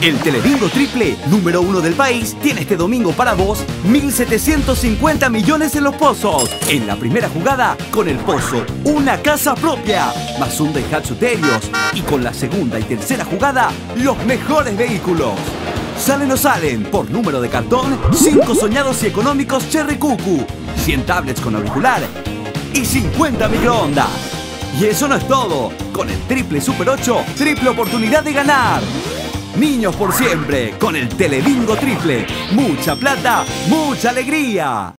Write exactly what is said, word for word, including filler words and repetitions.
El Telebingo Triple, número uno del país, tiene este domingo para vos mil setecientos cincuenta millones en los pozos. En la primera jugada, con el pozo, una casa propia, más un Daihatsu Terios. Y con la segunda y tercera jugada, los mejores vehículos. Salen o salen, por número de cartón, cinco soñados y económicos Cherry Cucu, cien tablets con auricular y cincuenta microondas. Y eso no es todo. Con el Triple Super ocho, triple oportunidad de ganar. Niños por siempre, con el Telebingo Triple. Mucha plata, mucha alegría.